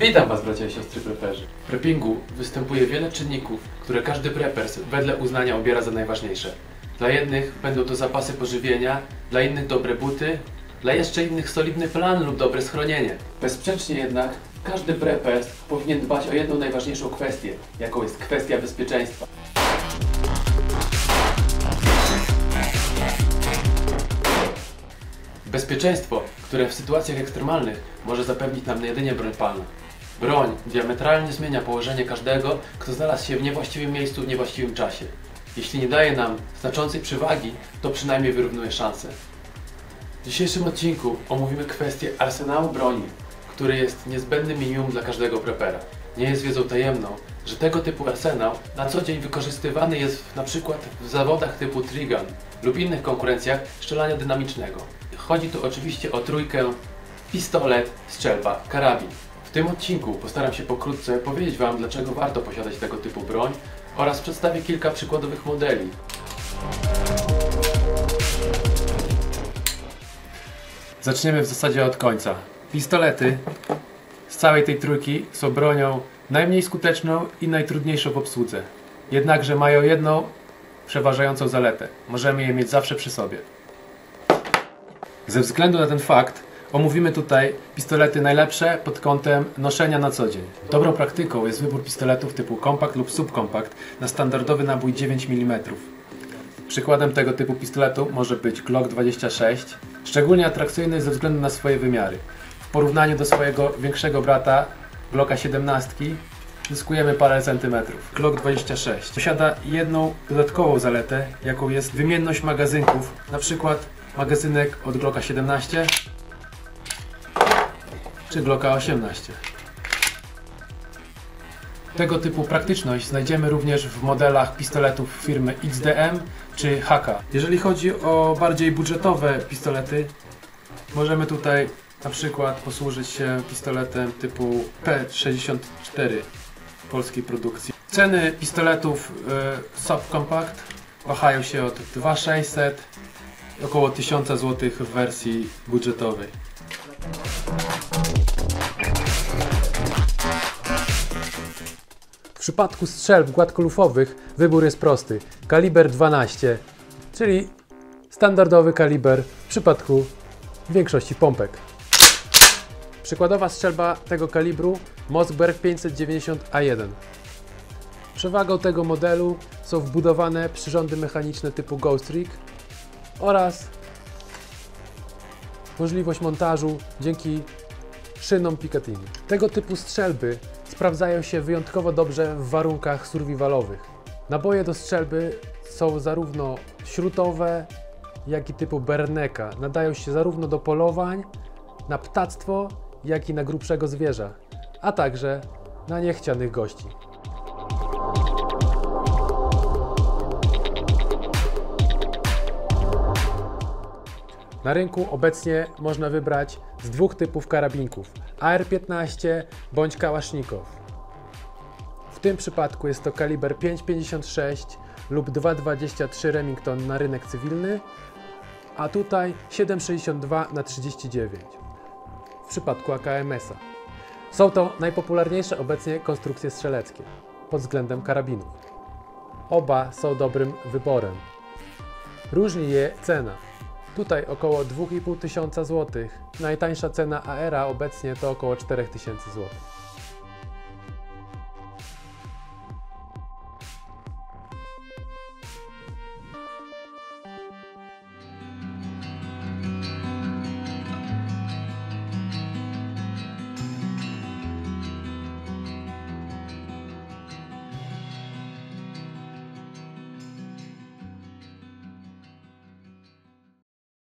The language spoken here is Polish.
Witam Was, bracia i siostry preperzy. W preppingu występuje wiele czynników, które każdy preppers wedle uznania obiera za najważniejsze. Dla jednych będą to zapasy pożywienia, dla innych dobre buty, dla jeszcze innych solidny plan lub dobre schronienie. Bezsprzecznie jednak każdy preppers powinien dbać o jedną najważniejszą kwestię, jaką jest kwestia bezpieczeństwa. Bezpieczeństwo, które w sytuacjach ekstremalnych może zapewnić nam jedynie broń palna. Broń diametralnie zmienia położenie każdego, kto znalazł się w niewłaściwym miejscu w niewłaściwym czasie. Jeśli nie daje nam znaczącej przewagi, to przynajmniej wyrównuje szanse. W dzisiejszym odcinku omówimy kwestię arsenału broni, który jest niezbędnym minimum dla każdego preppera. Nie jest wiedzą tajemną, że tego typu arsenał na co dzień wykorzystywany jest np. w zawodach typu trigun lub innych konkurencjach strzelania dynamicznego. Chodzi tu oczywiście o trójkę: pistolet, strzelba, karabin. W tym odcinku postaram się pokrótce powiedzieć Wam, dlaczego warto posiadać tego typu broń oraz przedstawię kilka przykładowych modeli. Zaczniemy w zasadzie od końca. Pistolety z całej tej trójki są bronią najmniej skuteczną i najtrudniejszą w obsłudze. Jednakże mają jedną przeważającą zaletę. Możemy je mieć zawsze przy sobie. Ze względu na ten fakt omówimy tutaj pistolety najlepsze pod kątem noszenia na co dzień. Dobrą praktyką jest wybór pistoletów typu kompakt lub subkompakt na standardowy nabój 9 mm. Przykładem tego typu pistoletu może być Glock 26, szczególnie atrakcyjny ze względu na swoje wymiary. W porównaniu do swojego większego brata Glocka 17 zyskujemy parę centymetrów. Glock 26 posiada jedną dodatkową zaletę, jaką jest wymienność magazynków, na przykład magazynek od Glocka 17 czy Glocka 18. Tego typu praktyczność znajdziemy również w modelach pistoletów firmy XDM czy HK. Jeżeli chodzi o bardziej budżetowe pistolety, możemy tutaj na przykład posłużyć się pistoletem typu P64 polskiej produkcji. Ceny pistoletów subcompact wahają się od 2600 do około 1000 zł w wersji budżetowej. W przypadku strzelb gładkolufowych wybór jest prosty. Kaliber 12, czyli standardowy kaliber w przypadku większości pompek. Przykładowa strzelba tego kalibru Mossberg 590A1. Przewagą tego modelu są wbudowane przyrządy mechaniczne typu Ghost Rig oraz możliwość montażu dzięki szynom Picatinny. Tego typu strzelby sprawdzają się wyjątkowo dobrze w warunkach survivalowych. Naboje do strzelby są zarówno śrutowe, jak i typu Berneka. Nadają się zarówno do polowań, na ptactwo, jak i na grubszego zwierza, a także na niechcianych gości. Na rynku obecnie można wybrać z dwóch typów karabinków: AR-15 bądź Kałasznikow. W tym przypadku jest to kaliber 5,56 lub 2,23 Remington na rynek cywilny, a tutaj 7,62×39 w przypadku AKMS-a. Są to najpopularniejsze obecnie konstrukcje strzeleckie pod względem karabinów. Oba są dobrym wyborem. Różni je cena. Tutaj około 2500 zł. Najtańsza cena AR-a obecnie to około 4000 zł.